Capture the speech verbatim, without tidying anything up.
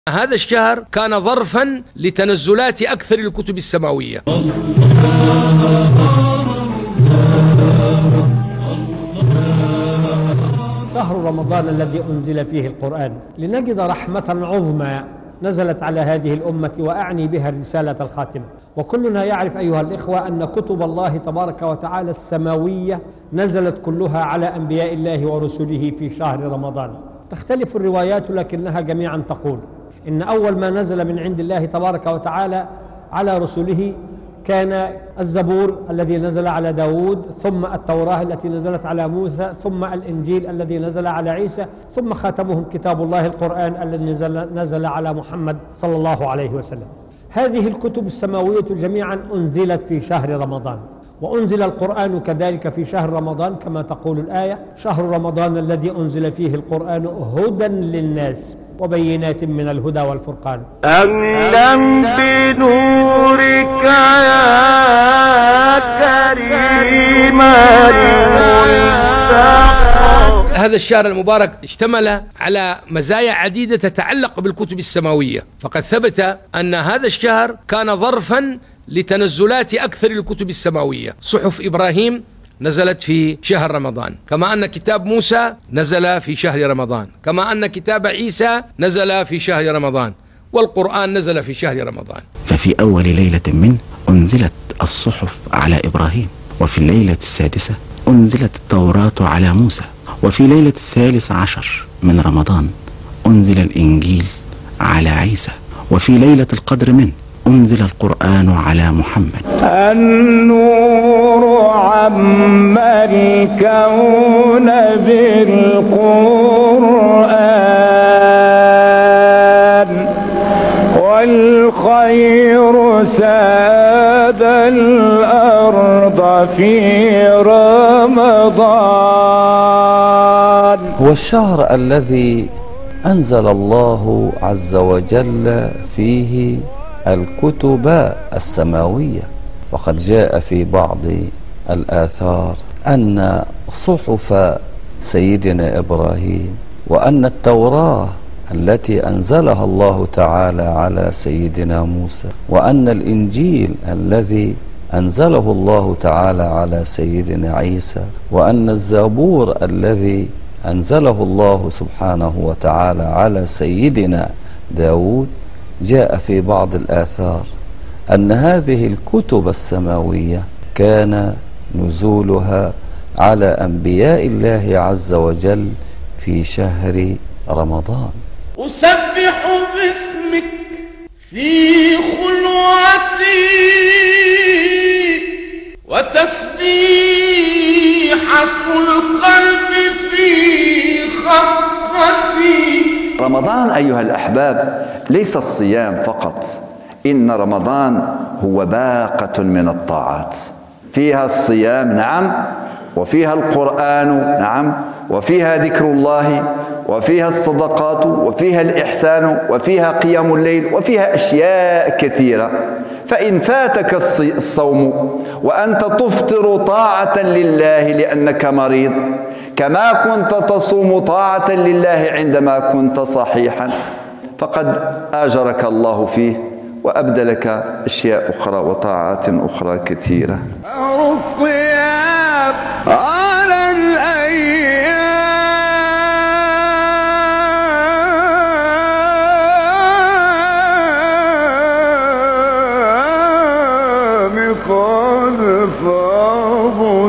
هذا الشهر كان ظرفا لتنزلات أكثر الكتب السماوية. شهر رمضان الذي أنزل فيه القرآن، لنجد رحمة عظمى نزلت على هذه الأمة، وأعني بها الرسالة الخاتمة. وكلنا يعرف أيها الإخوة أن كتب الله تبارك وتعالى السماوية نزلت كلها على أنبياء الله ورسله في شهر رمضان. تختلف الروايات لكنها جميعا تقول إن أول ما نزل من عند الله تبارك وتعالى على رسله كان الزبور الذي نزل على داود، ثم التوراة التي نزلت على موسى، ثم الإنجيل الذي نزل على عيسى، ثم خاتمهم كتاب الله القرآن الذي نزل, نزل على محمد صلى الله عليه وسلم. هذه الكتب السماوية جميعا أنزلت في شهر رمضان، وأنزل القرآن كذلك في شهر رمضان كما تقول الآية: شهر رمضان الذي أنزل فيه القرآن هدى للناس وبينات من الهدى والفرقان. أهلا بنورك يا كريم المنتقى. هذا الشهر المبارك اشتمل على مزايا عديدة تتعلق بالكتب السماوية، فقد ثبت أن هذا الشهر كان ظرفا لتنزلات أكثر الكتب السماوية. صحف إبراهيم نزلت في شهر رمضان، كما أن كتاب موسى نزل في شهر رمضان، كما أن كتاب عيسى نزل في شهر رمضان، والقرآن نزل في شهر رمضان. ففي أول ليلة منه أنزلت الصحف على إبراهيم، وفي الليلة السادسة أنزلت التوراة على موسى، وفي ليلة الثالث عشر من رمضان أنزل الإنجيل على عيسى، وفي ليلة القدر منه أنزل القرآن على محمد. النور عم الكون بالقرآن، والخير ساد الأرض في رمضان. هو الشهر الذي أنزل الله عز وجل فيه الكتب السماوية، فقد جاء في بعض الآثار أن صحف سيدنا إبراهيم، وأن التوراة التي أنزلها الله تعالى على سيدنا موسى، وأن الإنجيل الذي أنزله الله تعالى على سيدنا عيسى، وأن الزبور الذي أنزله الله سبحانه وتعالى على سيدنا داود. جاء في بعض الآثار أن هذه الكتب السماوية كان نزولها على أنبياء الله عز وجل في شهر رمضان. أسبح باسمك في خلوتي، وتسبيحة القلب في خفقتي. رمضان أيها الأحباب ليس الصيام فقط، إن رمضان هو باقة من الطاعات، فيها الصيام نعم، وفيها القرآن نعم، وفيها ذكر الله، وفيها الصدقات، وفيها الإحسان، وفيها قيام الليل، وفيها أشياء كثيرة. فإن فاتك الصوم وأنت تفطر طاعة لله لأنك مريض، كما كنت تصوم طاعة لله عندما كنت صحيحا، فقد آجرك الله فيه وأبدلك أشياء أخرى وطاعات أخرى كثيرة. الصيام على الأيام قد فاضوا